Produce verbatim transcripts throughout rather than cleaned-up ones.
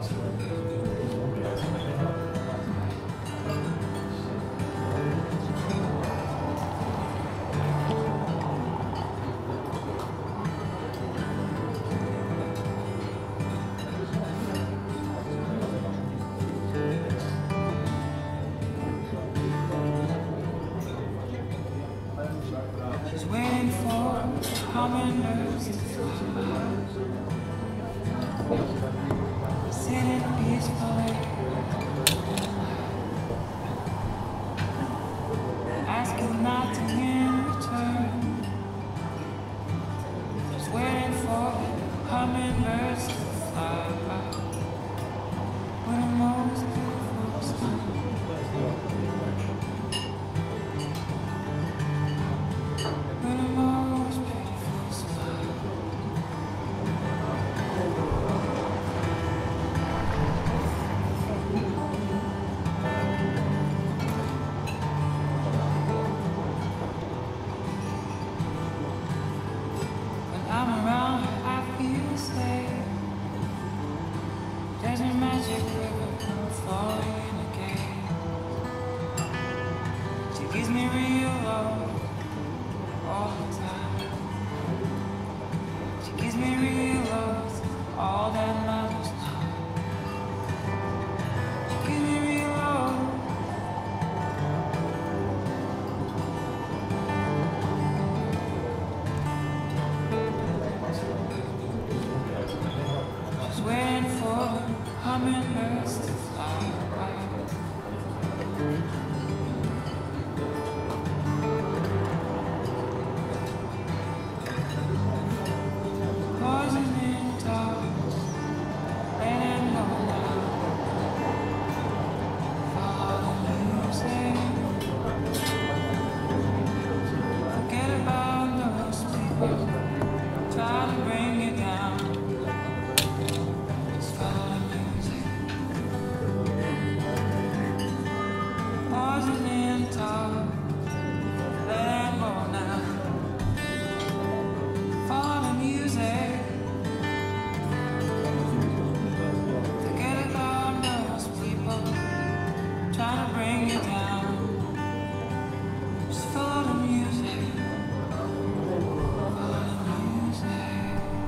She's waiting for hummingbirds to fly, sitting peacefully, asking nothing in return. She's waiting for hummingbirds to fly with the most beautiful smile. I'm around, I feel safe. There's a magic river flowing again. She gives me real love all the time. She gives me real love, all that matters now. She gives me real love. Waiting for hummingbirds to fly by. Poison in dogs, let them know now. Follow the music. Forget about those people. Try to bring you down. Trying to bring you down. Just follow the music. Follow the music.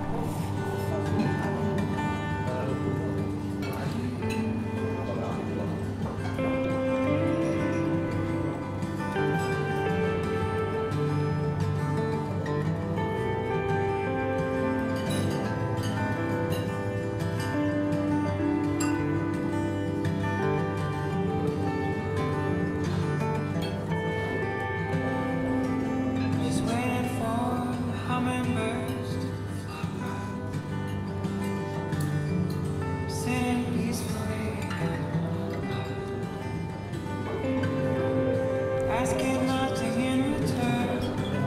Asking nothing in return.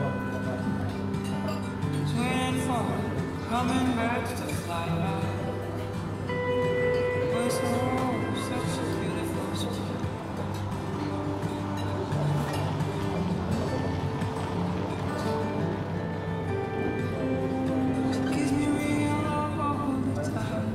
Just waiting for hummingbirds to fly by. We're so, such a beautiful spot. She gives me real love all the time.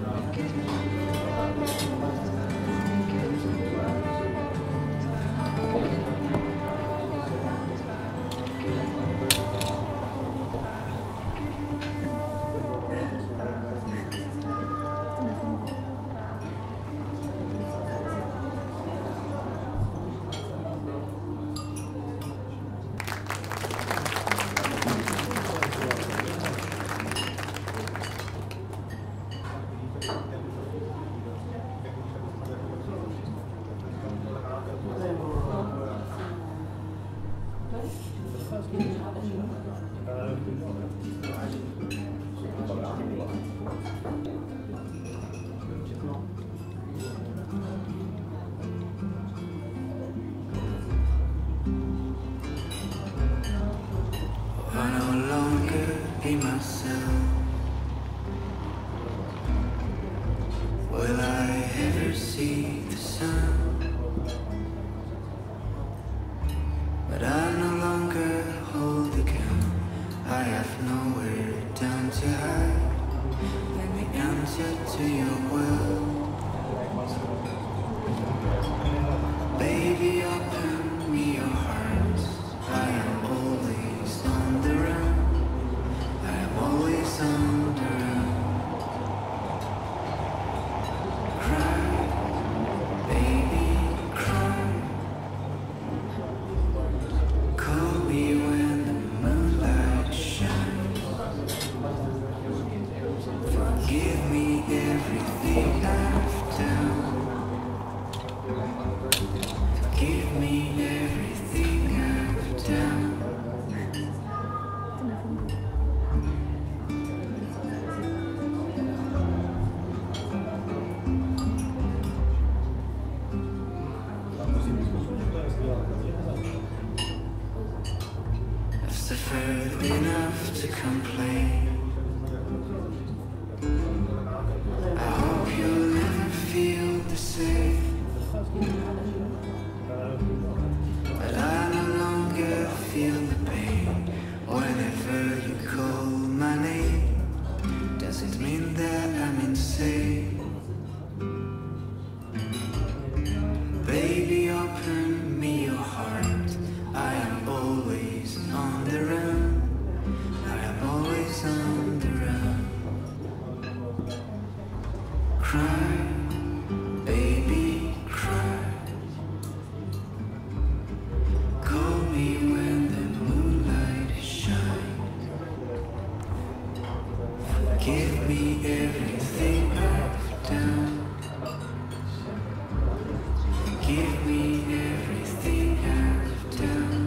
I no longer be myself. Will I ever see the sun? But I no longer hold the count. I have nowhere down to hide. Let me answer to your will. everything I've done. Forgive me everything I've done. I've suffered enough to complain. I hope you'll never feel the same. But I no longer feel the pain whenever you call my name. Doesn't mean that I'm insane. Baby, open me your heart. I am always on the run. I am always on the run. Cry, baby, cry. Call me when the moonlight shines. Forgive me everything I've done. Give me everything I've done.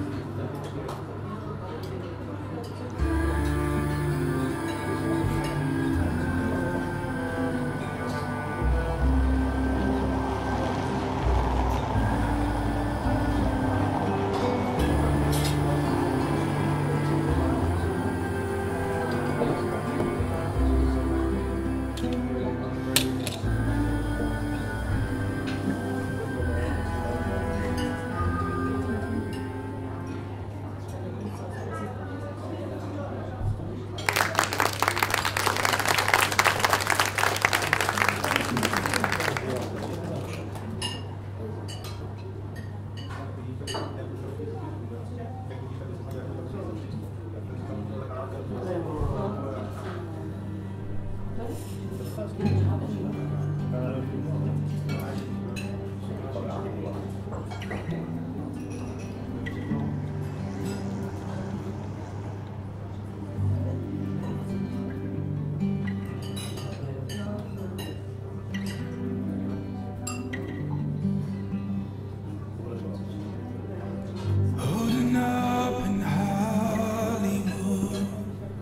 Holding up in Hollywood,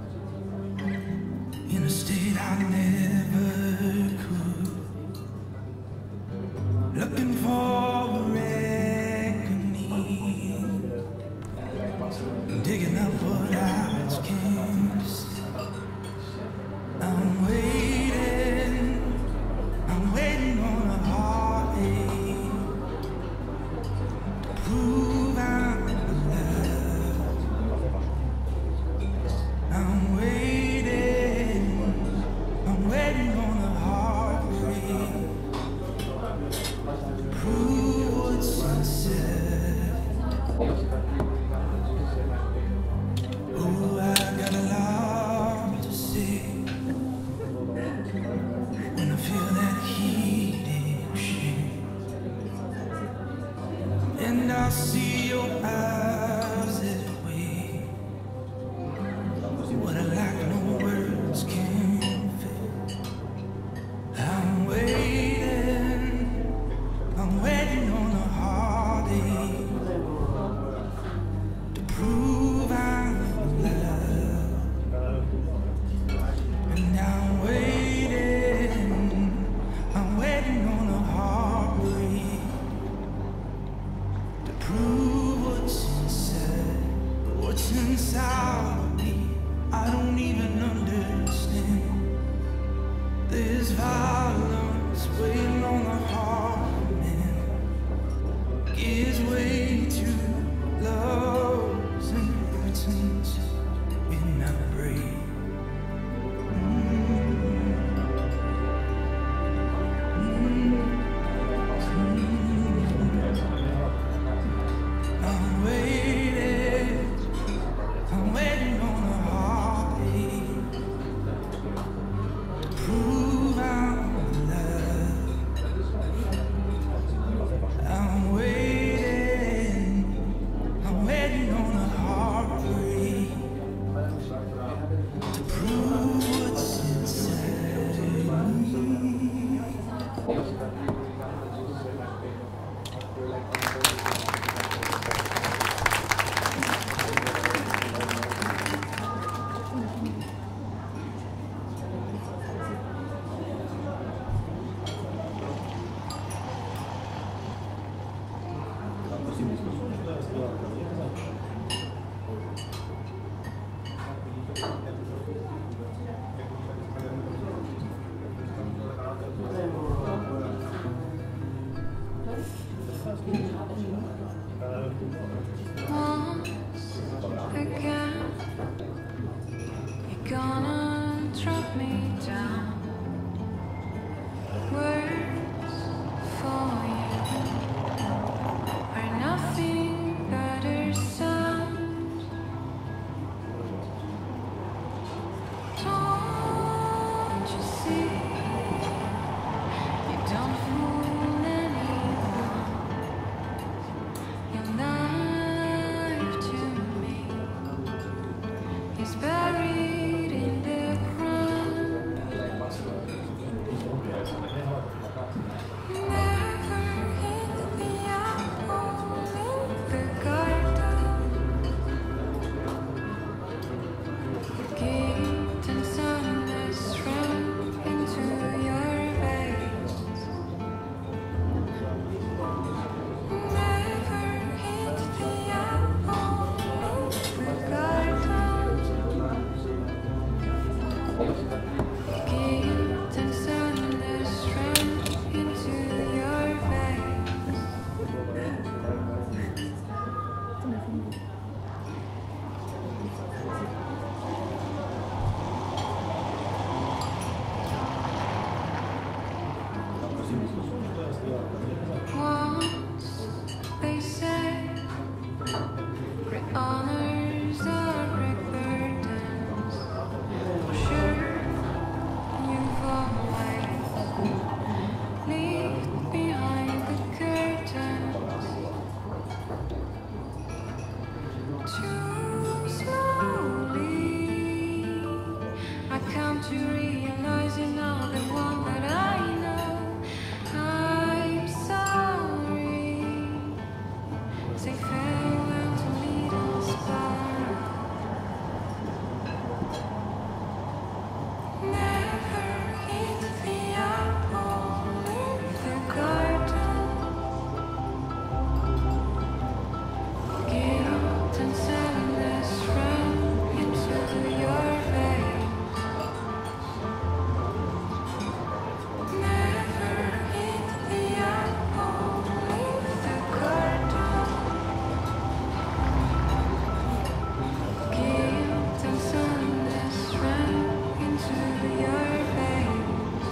in a state I never could. Looking for a reckoning, digging up what I can't see. I'm waiting, I'm waiting on a heartache to prove I'm alive. I'm waiting, I'm waiting on a heartbreak to prove what's sincere. Oh, I got a lot to say when I feel that heat shake, and I see your eyes that way. What I lack, no words can fill. I'm waiting, I'm waiting on a heartache to prove I'm alive. And I'm waiting, I'm waiting on a heartbreak to prove what's Once again, you're gonna drop me down. Words for you are nothing but a sound. Don't you see? You don't fool anyone. Your life to me is buried in the ground. Never hit the apple in the garden. The gate and sunless run into your veins. Never hit the apple in the garden. The gate and sunless run into your veins. Once they said great honors are great burdens. For sure, you've always lived behind the curtains. Too slowly, I come to realize you're not the one that I know. I'm sorry. Say farewell to little sparrow. Never hit the apple in the garden. Guilt and sadness run into your veins. Never hit the apple in the garden. Guilt and sadness run into your veins.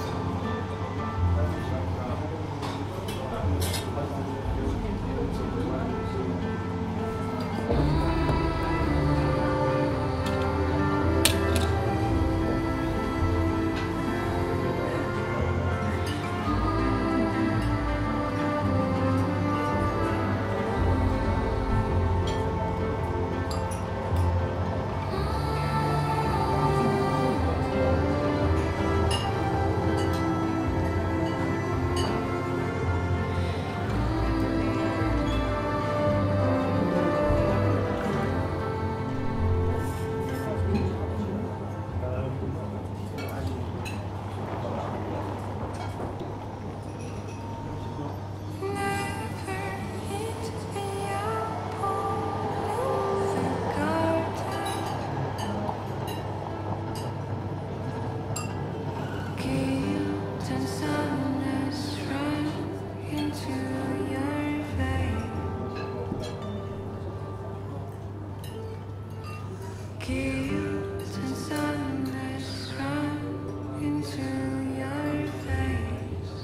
Guilt and sadness run into your veins.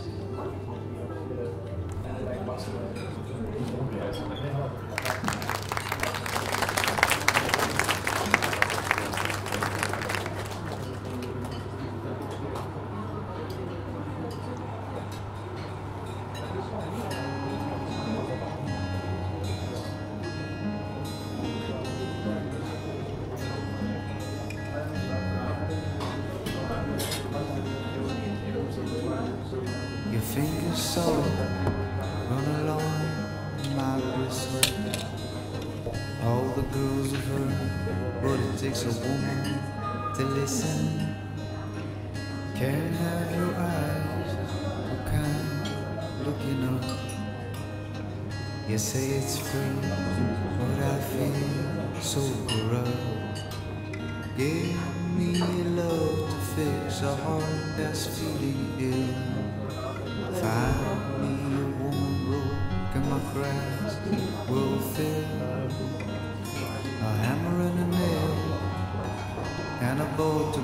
Your fingers so run along my wrist. All the girls have heard what it takes a woman to listen. Can't have your eyes so kind looking up. You say it's free, but I feel so corrupt. Give me love to fix a heart that's feeling ill. Find me a woman broke and my cries will fill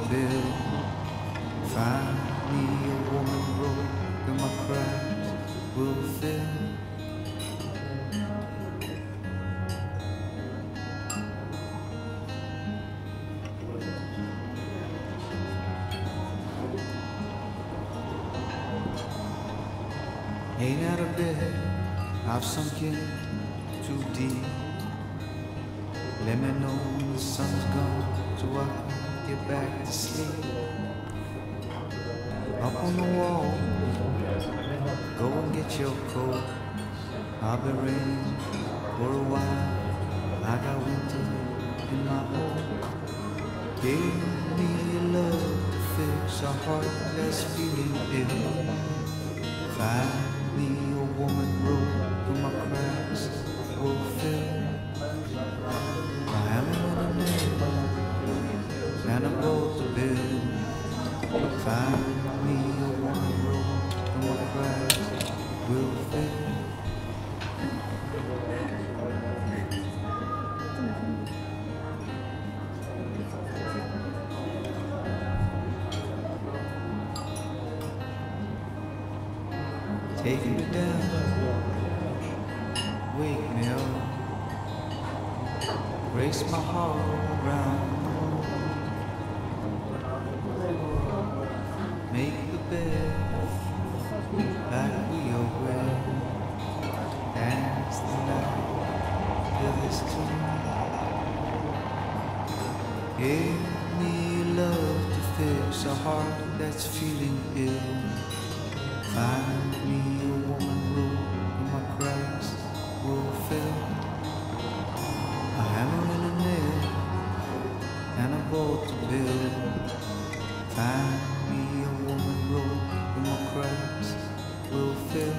bed. Find me a woman rope and my cracks will fill. Ain't out of bed, I've sunk in too deep. Let me know when the sun's gone so I can get back to sleep. Up on the wall, go and get your coat. I'll be raining for a while, I got winter in my home. Give me love to fix a heart that's feeling ill. Find me a woman rope for my cracks will fill. I am on a nail and a boat to build. Find me a woman rope for my cracks will fill. Take me down, wake me up, race my heart around, make the bed like we always dance the night to this tune. Give me love to fix a heart that's feeling ill. Find me a woman rope and my cracks will fill. A hammer and a nail and a boat to build. Find me a woman rope and my cracks will fill.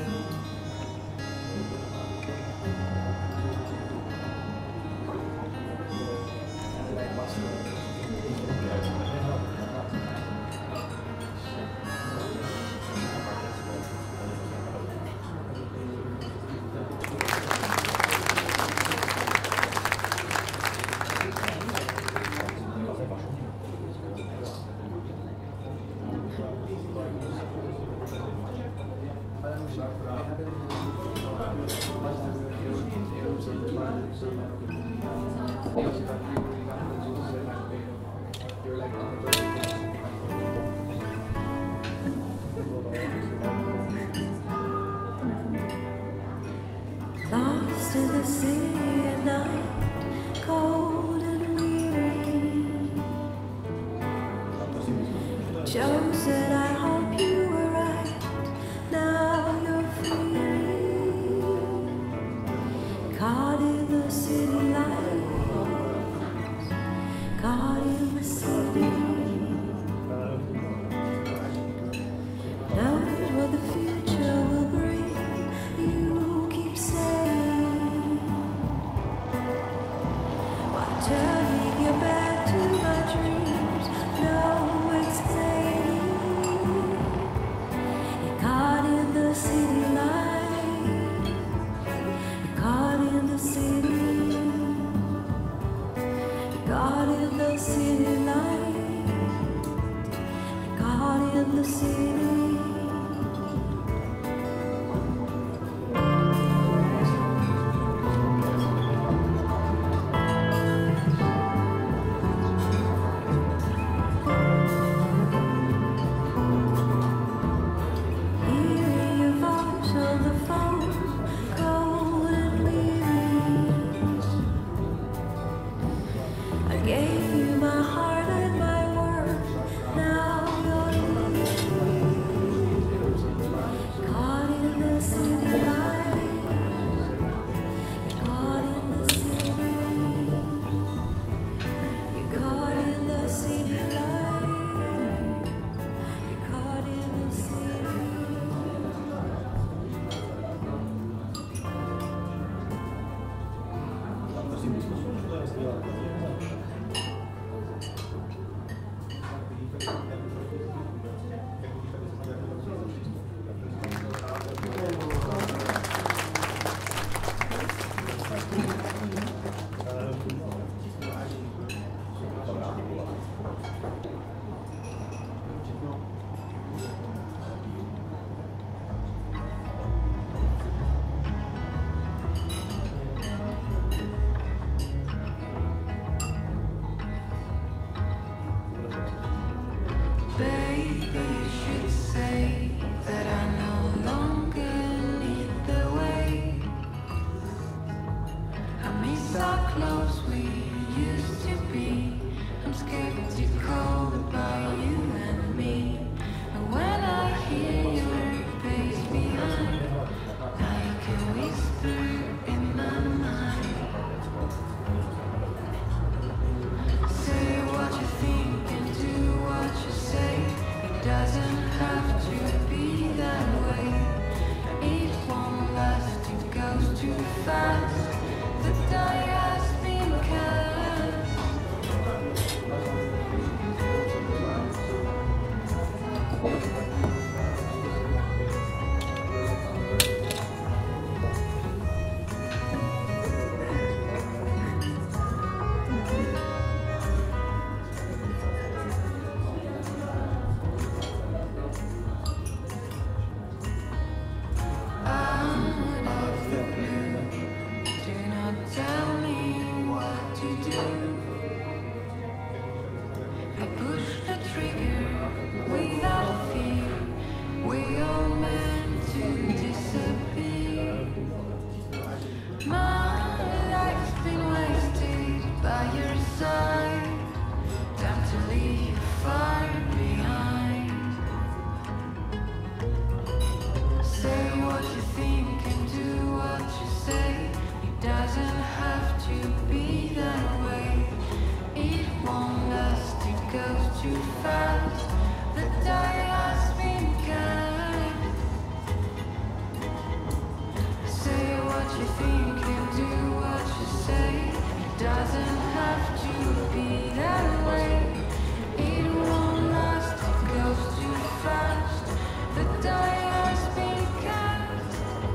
Lost in the city at night, cold and weary. Joe said, I hope you were right, now you're free. Caught in the city lights, caught in the city. Knows what the future will bring, you keep saying. you think and do what you say. It doesn't have to be that way. It won't last, it goes too fast. The die has been cast.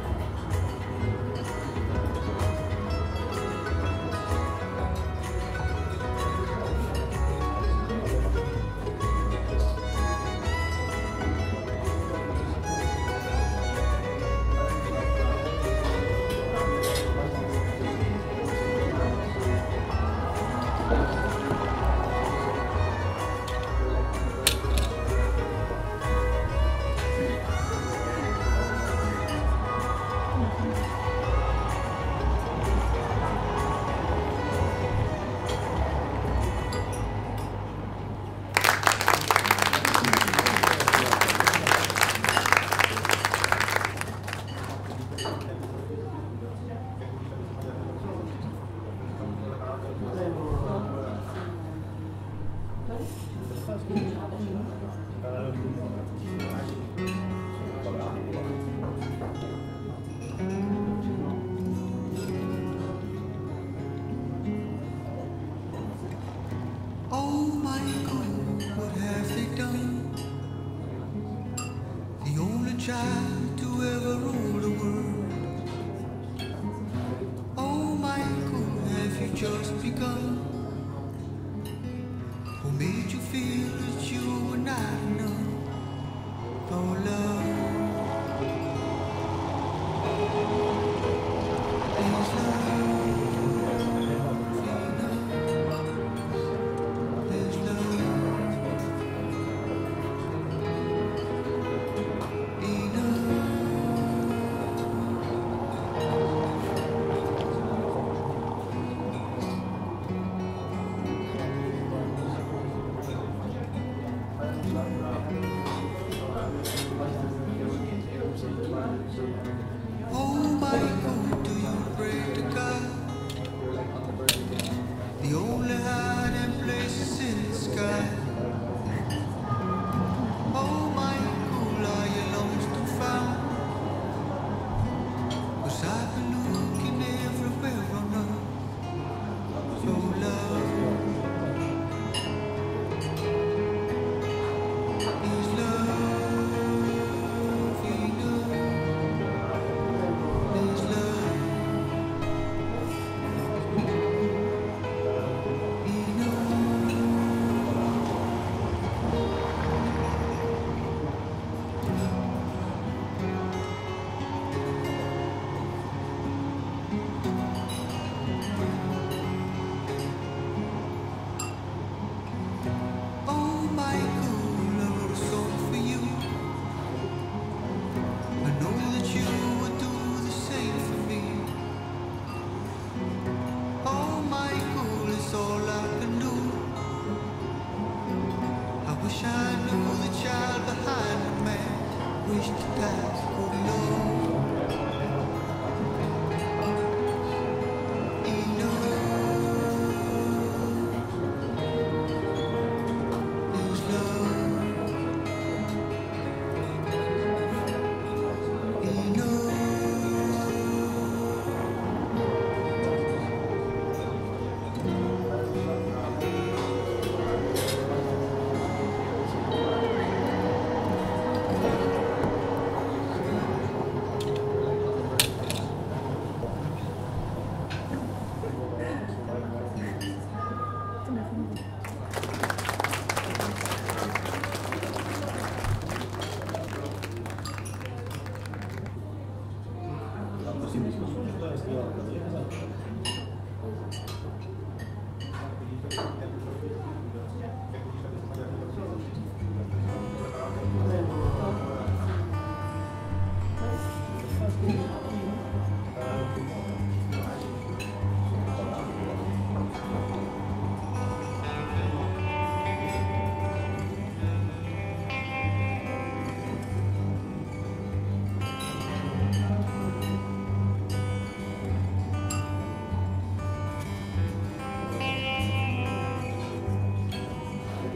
Oh my God, what have they done? The only child to ever rule the world. Oh my God, have you just begun? Who made you feel that you were not enough? Oh love, is love. Oh my God, do you pray to God? The only hiding places in the sky. Oh my God, are you lost and found? 'Cause I've been looking everywhere on earth for love. Is love enough? Is love Oh my God, I wrote a song for you. I know that you would do the same for me. Oh my God, it's all I can do. I wish I knew the child behind the man. Wish that I could know.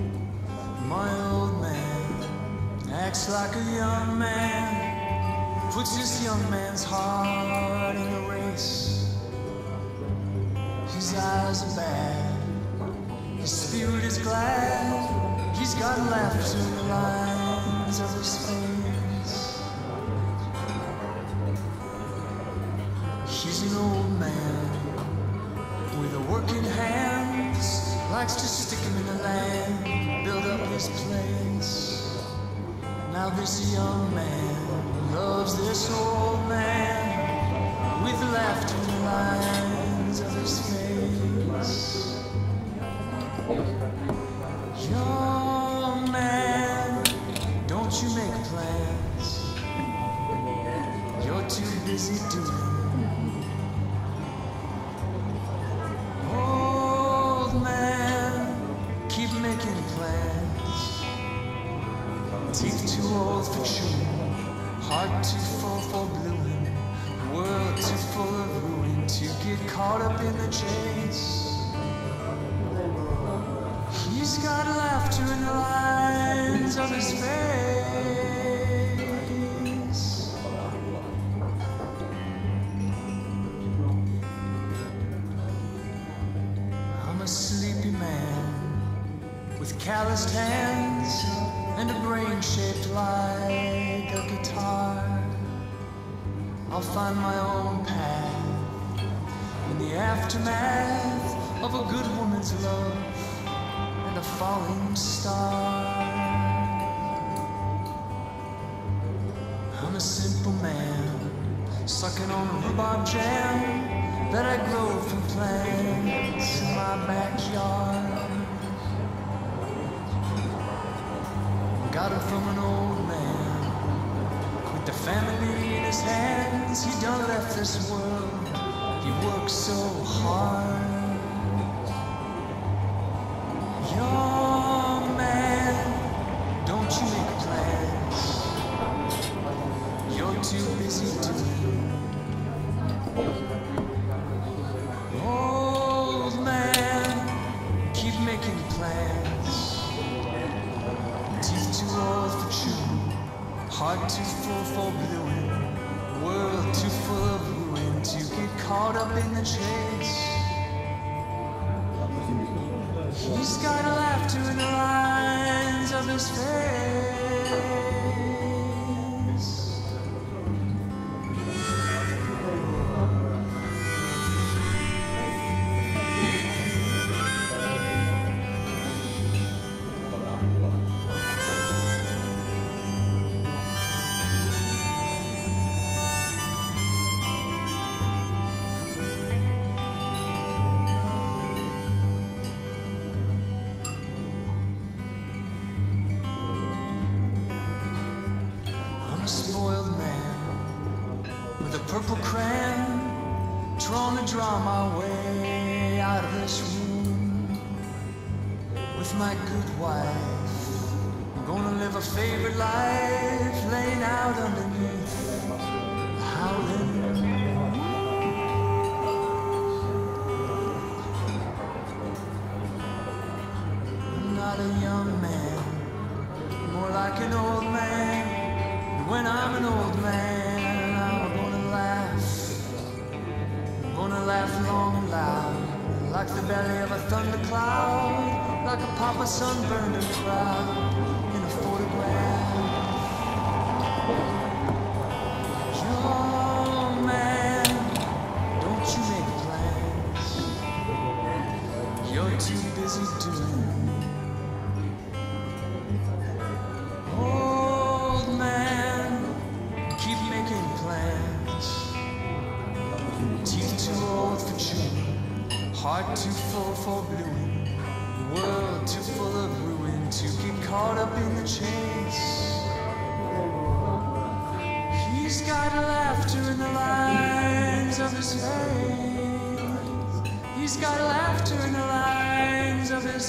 Like a young man puts this young man's heart in a race. His eyes are bad, his spirit is glad. He's got laughter in the lines of his face. He's an old man with a working hands, likes to stick him in the land, build up his place. Now this young man loves this old man with laughter in the lines of his face. Young man, don't you make plans, you're too busy doing. Old man, keep making plans, teeth too old for chewing, heart too full for blueing, world too full of ruin to get caught up in the chase. He's got laughter in the lines of his face. I'm a sleepy man with calloused hands and a brain shaped like a guitar. I'll find my own path in the aftermath of a good woman's love and a falling star. I'm a simple man sucking on a rhubarb jam that I grow from plants in my backyard. Got it from an old man with the family in his hands. He done left this world, he worked so hard. Young man, don't you make plans, you're too busy doing. Old man, keep making plans, teeth too old for chewing, heart too full for blueing, world too full of ruin to get caught up in the chase. He's got laughter in the lines of his face. Purple crayon, drawn to draw my way out of this room. With my good wife, I'm gonna live a favorite life, laying out underneath the howling moon. I'm not a young man, more like an old man. And when I'm an old man, laugh long and loud, like the belly of a thundercloud, like a papa sunburned and proud in a photograph. Young man, don't you make plans, you're too busy doing. Old man, keep making plans, teeth too old for chewing, heart too full for blueing, world too full of ruin to get caught up in the chase. He's got laughter in the lines of his face. He's got laughter in the lines of his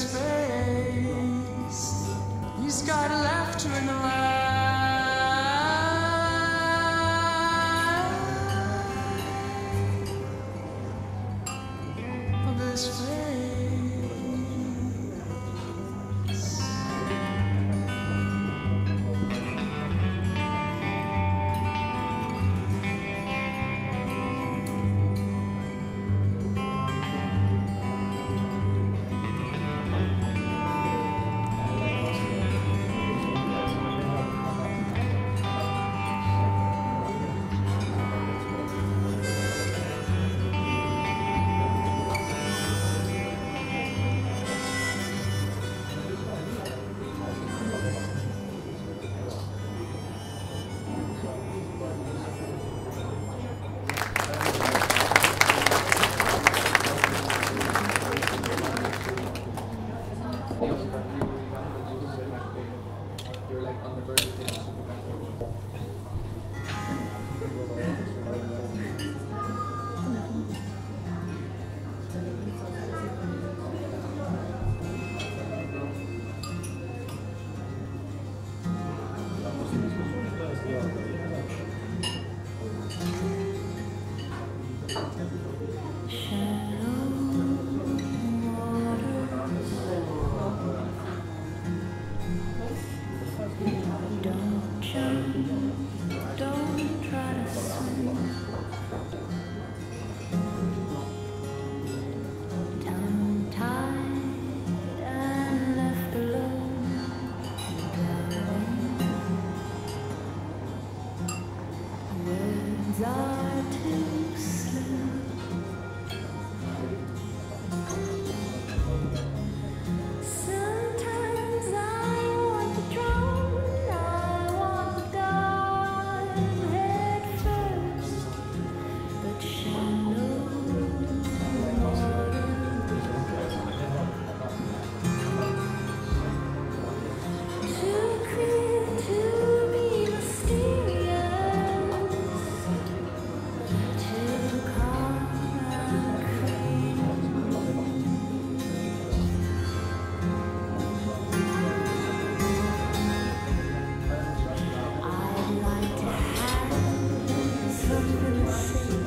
face. He's got laughter in the lines his face. are too slow. Sometimes I want to drown, I want to dive head first, but shallow water. Too clear to be mysterious, too concrete. I'd like to have something to say,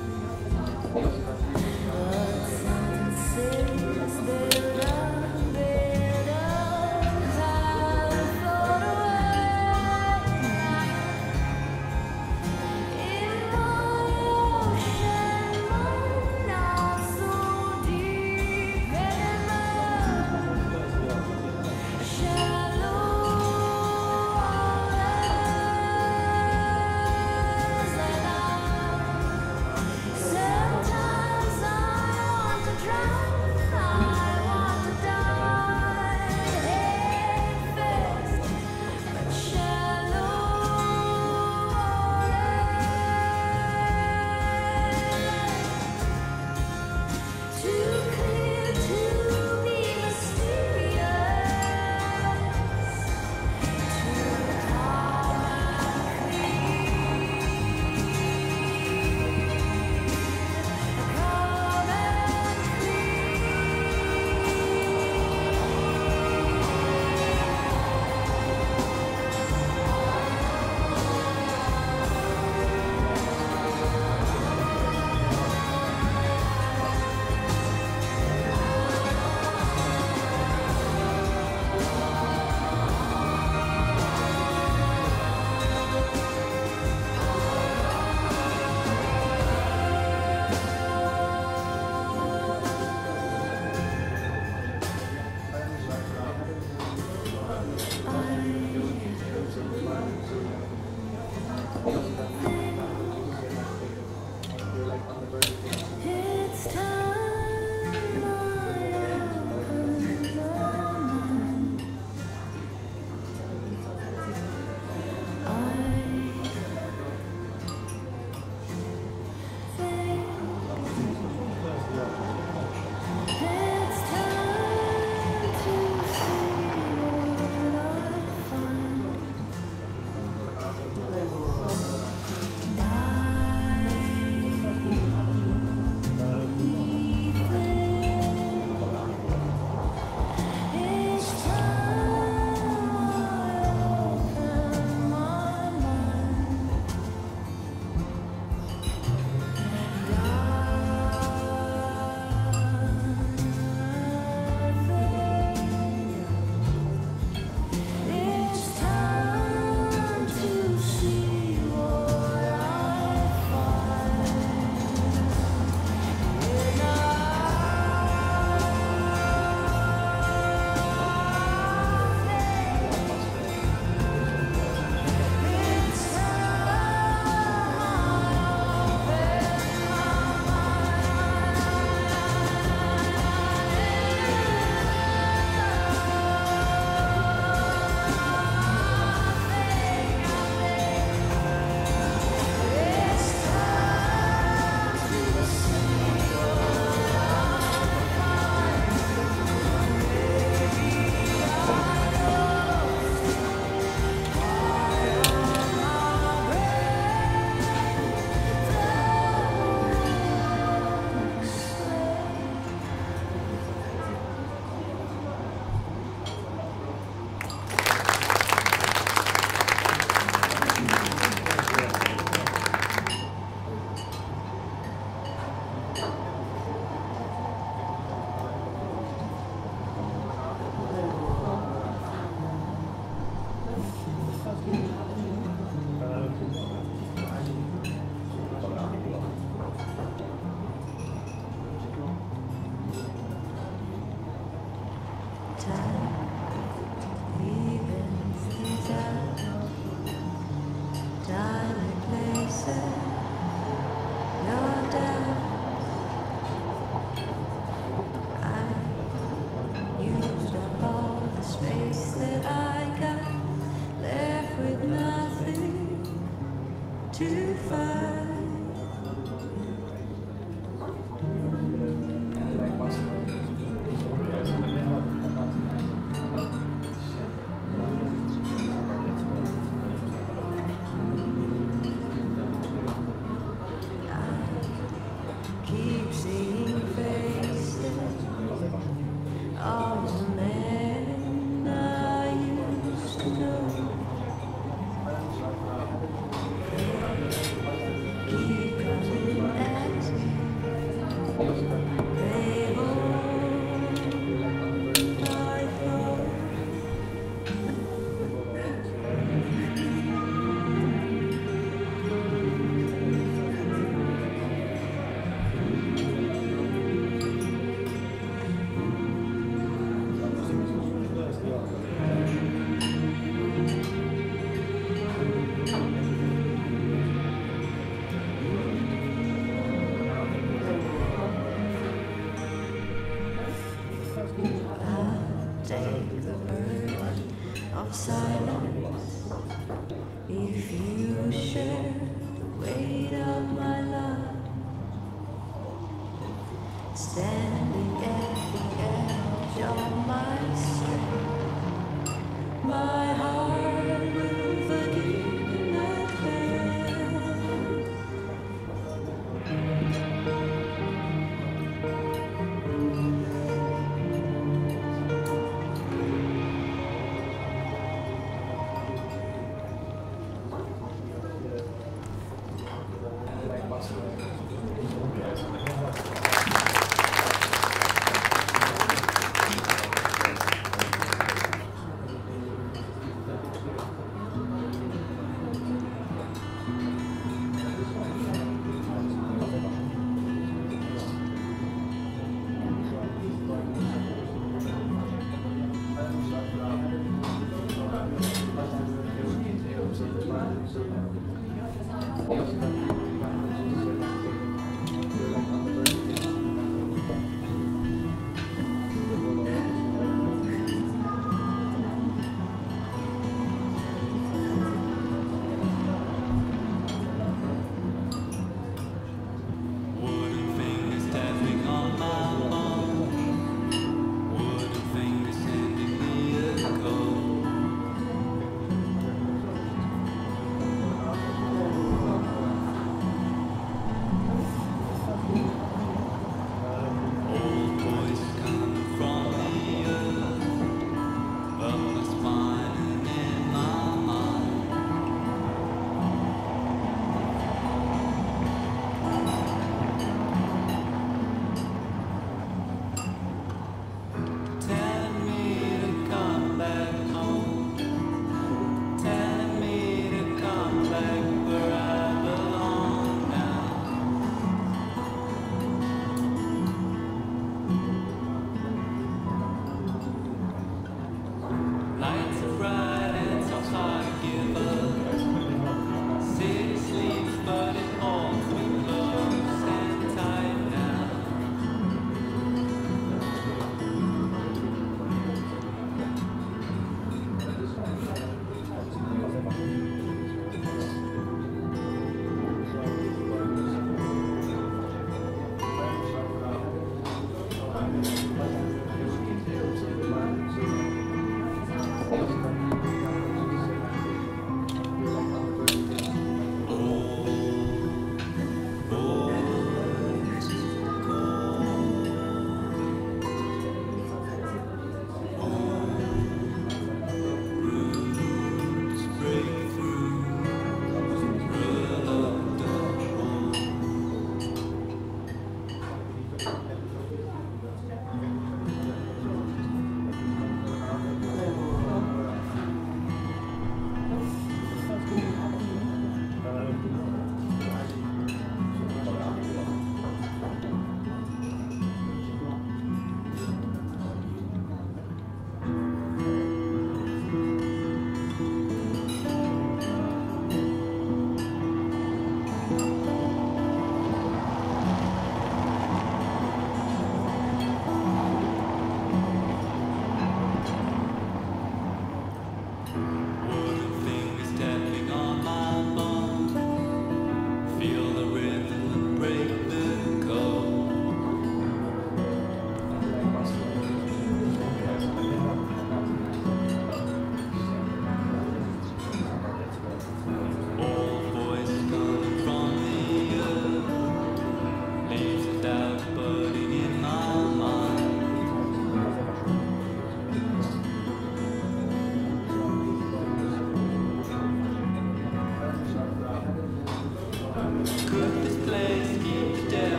but something says that I'm better thought away. In my ocean mind, not so deep anymore. Shallow waters, and standing at the edge of my strength. My heart will forgive nothing.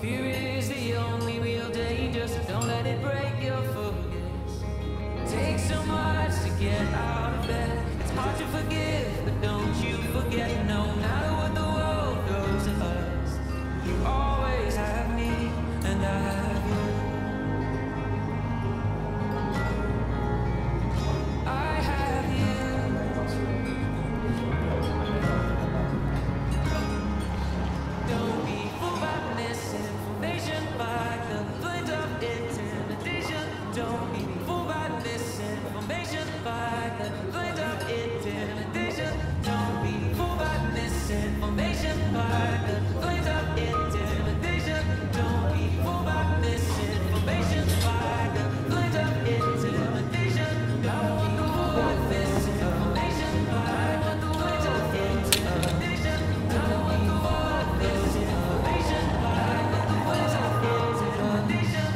Fear is the only real danger, so don't let it break your focus. Takes so much to get out of bed. It's hard to forgive, but don't you forget, no matter what the world throws at us, you always have me, and I have you. I have you. Don't be fooled by misinformation, by the flint of intimidation. Don't be fooled by misinformation, by the flint of intimidation. Don't be fooled by misinformation, by the flint of intimidation. Don't be fooled by misinformation, by the flint of intimidation. Don't be fooled by misinformation, by the flint of intimidation. Don't be fooled by misinformation, by the flint of intimidation.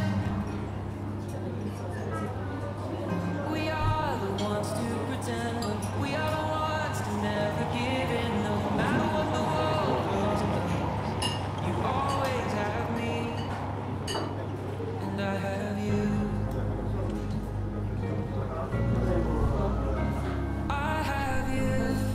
We are the ones to pretend, but we are the ones to never give in. No matter what the world throws at us, you always have me, and I have you. I have you.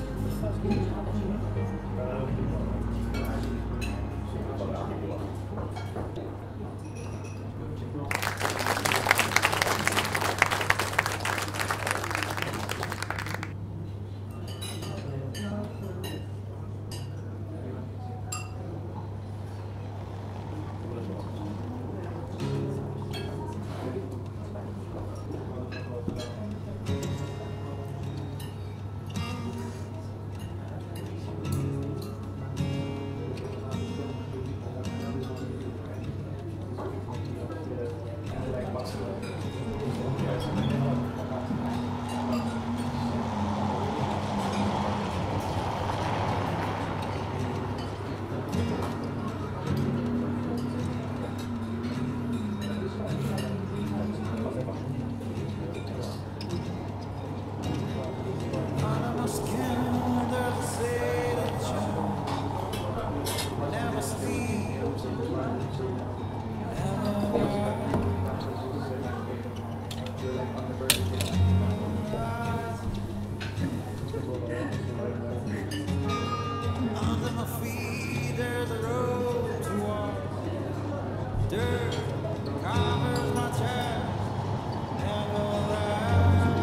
Under my feet there's a road to walk. Dirt covers my track. Never lie.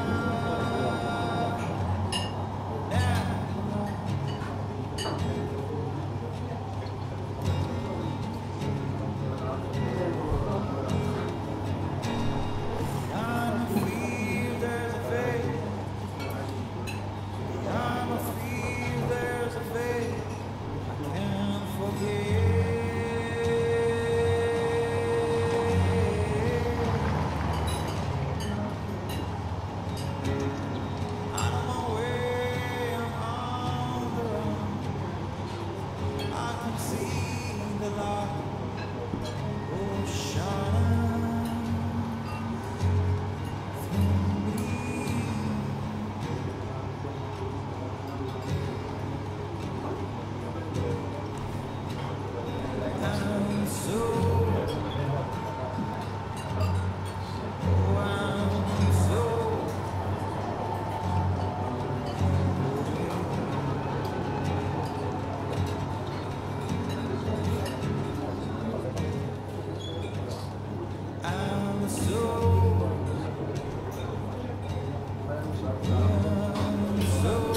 Now I'm a feel there's a fate. I'm a feel there's a fate. I can't forget. I'm on my way, I'm on the run. I can see the light, oh shining through me. I'm so, oh, I'm so. I'm so, I'm so.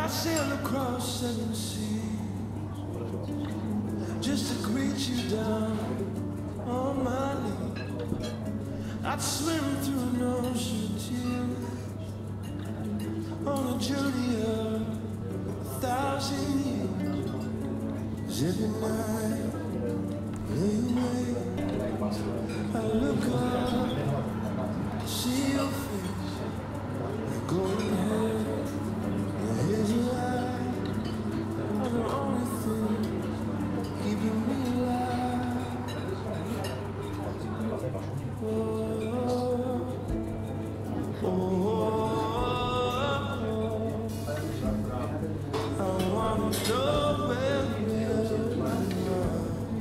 I'd sail across seven seas just to greet you down on my knees. I'd swim through an ocean of tears on a journey of a thousand years. 'Cause every night lay awake, I look up, see your face, your golden hair, your hazy eyes are the only thing keeping me alive. Oh, oh, oh, oh. I wanna know where you are.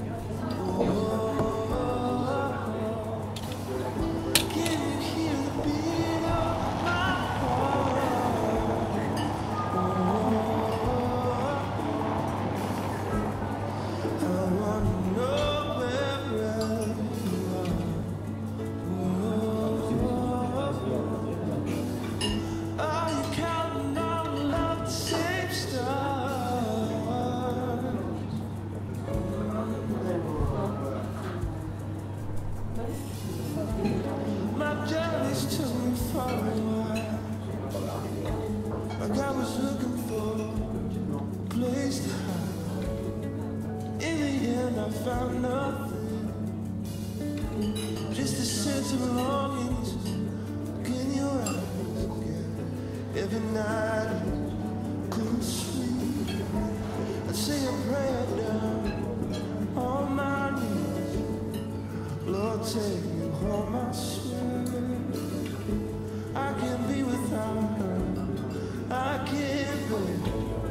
Can you hear the beat of my heart? I wanna know where you are. Are you counting on love to save stars? My journeys took me far away. Like I was looking for a place to hide. In the end, I found nothing, just a sense of longing to look in your eyes again. Every night I couldn't sleep. I'd say a prayer down on my knees. Lord, take me home, I swear. I can't be without her. I can't bear.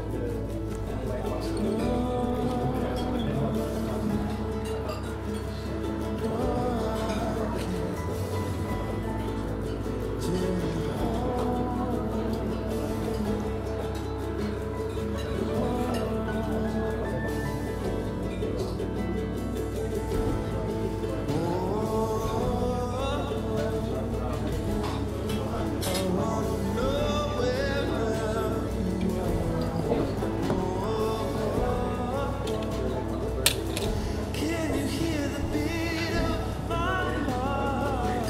Can you hear the beat of my heart?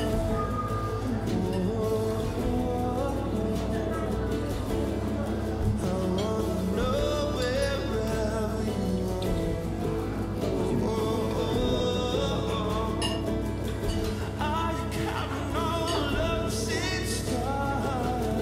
I wanna know wherever you are. Are you counting on love to see stars?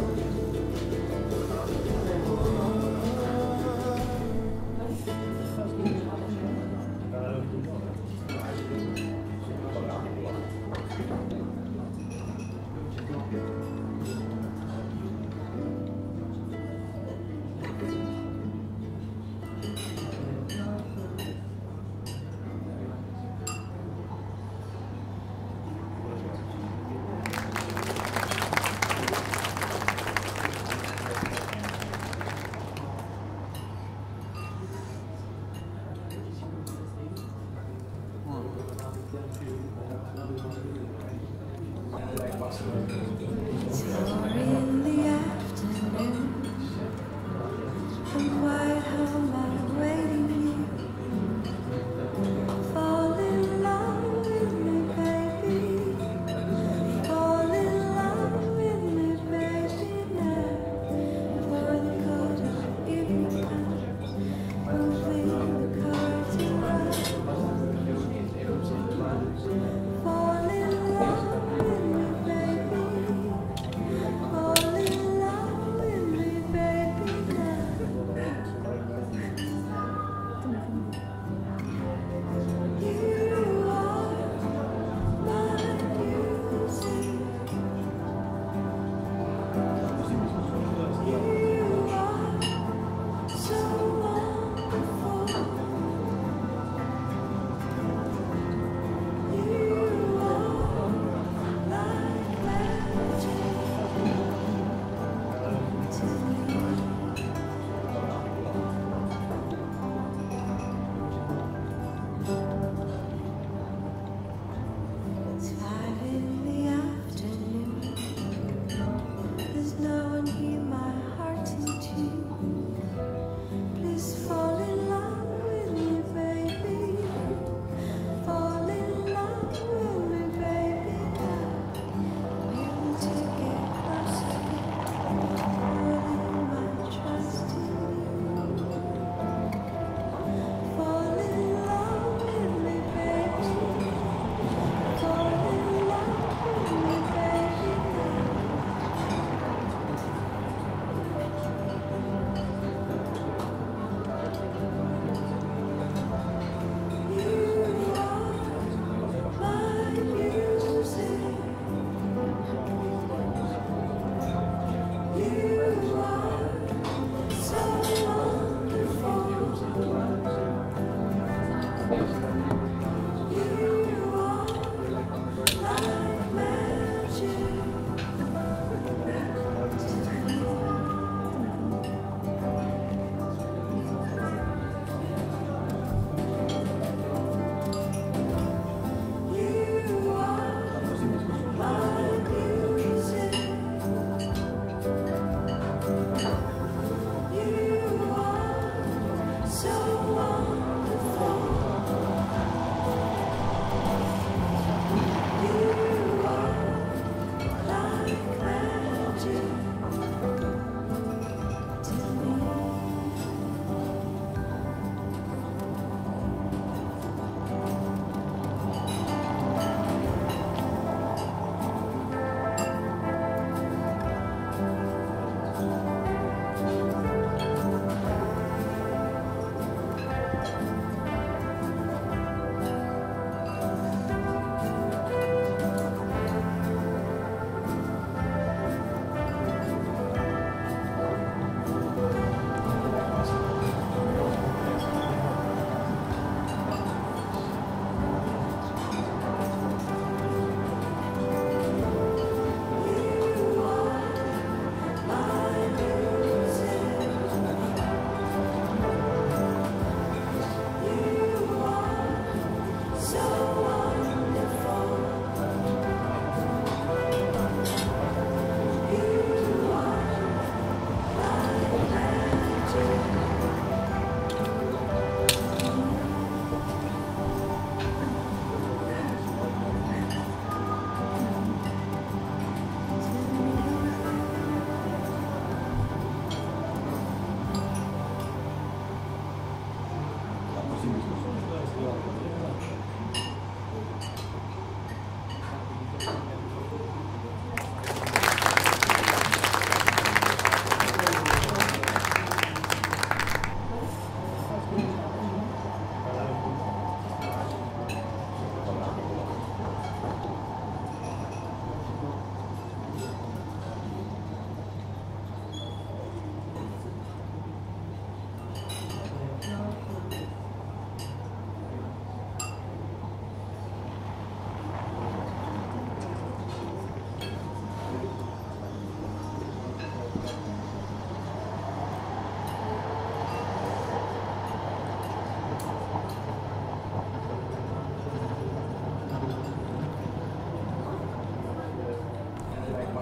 Four in the afternoon, I'm quite home, I'm waiting here. Fall in love with me, baby. Fall in love with me, baby, now. For the cold of evening comes, moving the cards around. Fall in love with me, baby.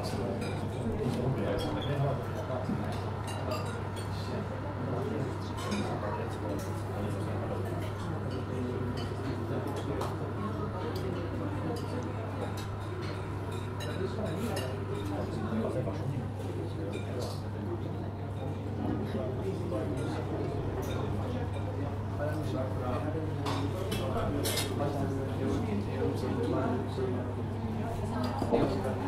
Thank you.